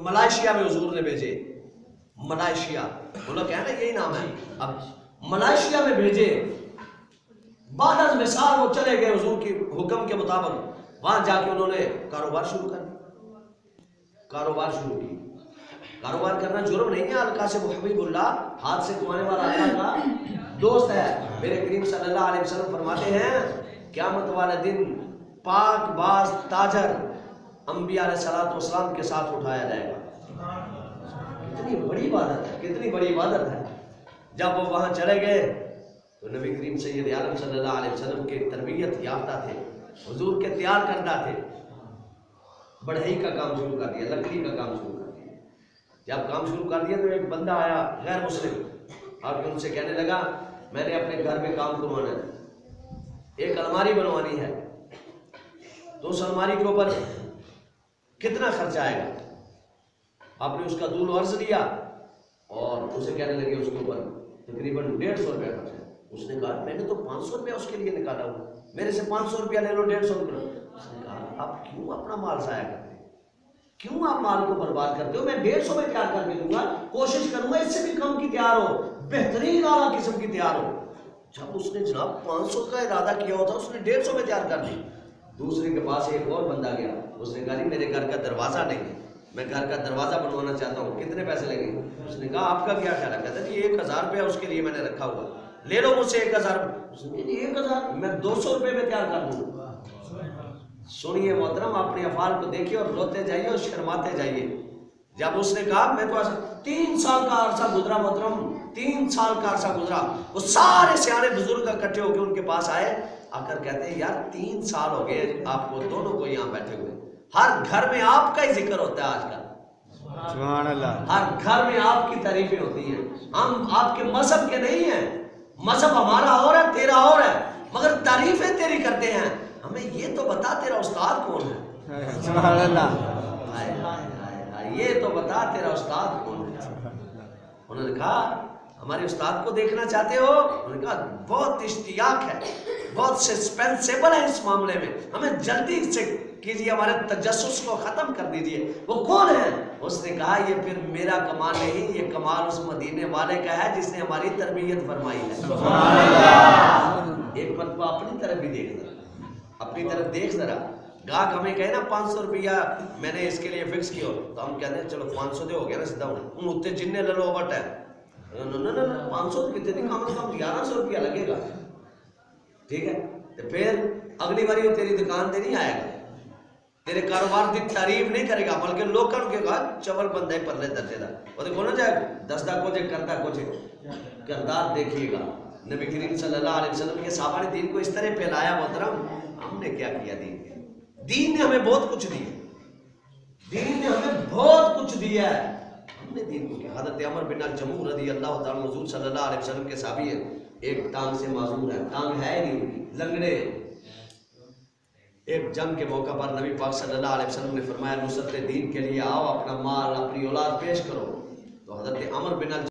मलाइशिया में हुजूर ने भेजे, मलाइशिया बोला क्या ना यही नाम है, अब मलाइशिया में भेजे, बाद मिसाल वो चले गए हुजूर की हुक्म के मुताबिक, वहां जाके उन्होंने कारोबार शुरू कर दिया, कारोबार शुरू किया। कारोबार करना जुर्म नहीं है, अलकासिम हबीबुल्लाह हाथ से कमाने वाला अल्लाह का दोस्त है। मेरे करीम सल्लल्लाहु अलैहि वसल्लम फरमाते हैं क़यामत वाले दिन पाक बाज ताजर अंबिया अलैहिस्सलातु वस्सलाम के साथ उठाया जाएगा। कितनी बड़ी इबादत है, कितनी बड़ी इबादत है। जब वो वहां चले गए तो नबी करीम सैयद आलम सल्लल्लाहु अलैहि वसल्लम के तरबियत याफ्ता थे, हुजूर के तैयार करदा थे, बढ़ई का काम शुरू कर दिया, लकड़ी का काम शुरू कर दिया। जब काम शुरू कर दिया तो एक बंदा आया गैर मुस्लिम और उनसे कहने लगा मैंने अपने घर में काम करवाना है, एक अलमारी बनवानी है, तो उस अलमारी के ऊपर कितना खर्चा आएगा। आपने उसका दूल अर्ज दिया और उसे कहने लगे उसके ऊपर तकरीबन 150 रुपया खर्च है। उसने कहा मैंने तो 500 रुपया उसके लिए निकाला हुआ, मेरे से 500 रुपया ले लो, 150 रुपया। उसने कहा आप क्यों अपना माल ज़ाया करते हो, क्यों आप माल को बर्बाद करते हो, मैं 150 में तैयार करके दूंगा, कोशिश करूंगा इससे भी कम की तैयार हो, बेहतरीन आला किस्म की तैयार हो। जब उसने जनाब 500 का इरादा किया होता उसने 150 में तैयार कर दी। दूसरे के पास एक और बंदा गया, उसने कहा मेरे घर का दरवाजा नहीं है, मैं घर का दरवाजा बनवाना चाहता हूँ, कितने पैसे लगेंगे। उसने कहा आपका क्या ख्याल है। कहता जी 1000 रुपया उसके लिए मैंने रखा हुआ, ले लो मुझसे 1000। उसने 1000 मैं 200 रुपये में तैयार कर दूंगा। सुनिए मोहतरम, अपने अफाल को देखिए और रोते जाइए और शर्माते जाइए। जब उसने कहा मैं तो 3 साल का अरसा गुजरा मोहतरम, 3 साल का अरसा गुजरा, वो सारे सियाने बुजुर्ग इकट्ठे होकर उनके पास आए, आकर कहते हैं यार 3 साल हो गए आपको दोनों को यहाँ बैठे हुए, हर घर में आपका ही जिक्र होता है आजकल, सुभान अल्लाह, हर घर में आपकी तारीफें होती हैं। हम आपके मजहब के नहीं हैं, मजहब हमारा और है तेरा और है, मगर तारीफें तेरी करते हैं। हमें ये तो बता तेरा उस्ताद कौन है, सुभान अल्लाह, ये तो बता तेरा उस्ताद कौन है। उन्होंने कहा हमारे उस्ताद को देखना चाहते हो। उन्होंने कहा बहुत इश्तियाक है, बहुत सस्पेंसेबल है इस मामले में, हमें जल्दी से कीजिए, हमारे तजस्सुस को खत्म कर दीजिए, वो कौन है। उसने कहा ये फिर मेरा कमाल नहीं, ये कमाल उस मदीने वाले का है जिसने हमारी तरबियत फरमाई है। एक मरतबा अपनी तरफ भी देख जरा, अपनी तरफ देख जरा। गाहक हमें कहे ना 500 रुपया मैंने इसके लिए फिक्स किया, तो हम कहते हैं चलो 500 दे हो गया ना, सीधा उत्ते जिन्ने ले लो ओवर टाइम, 500 कितने कम से कम 1100 रुपया लगेगा, ठीक है। तो फिर अगली बारी वो तेरी दुकान पे नहीं आएगा, तेरे कारोबार की तारीफ नहीं करेगा, बल्कि लोग के कहा चवल बंदा ही परले दर्जेदार वो देखो ना जाए दसदा कुछ करता कुछ किरदार देखिएगा। नबी करीम सल्लल्लाहु अलैहि वसल्लम के सहाबा ने दीन को इस तरह फैलाया मोहतरम, हमने क्या किया। दीन ने हमें बहुत कुछ दिया, दीन ने हमें बहुत कुछ दिया है, हमने दीन को किया। हज़रत अमर बिन अल-जमूह रज़ी अल्लाह तआला हुज़ूर सल्लल्लाहु अलैहि वसल्लम के सहाबी है, एक टांग से माजूर है, टांग है नहीं उनकी, लंगड़े। एक जंग के मौका पर नबी पाक सल्लल्लाहु अलैहि वसल्लम ने फरमाया नुसरत दीन के लिए आओ, अपना माल अपनी औलाद पेश करो। तो हज़रत अमर बिन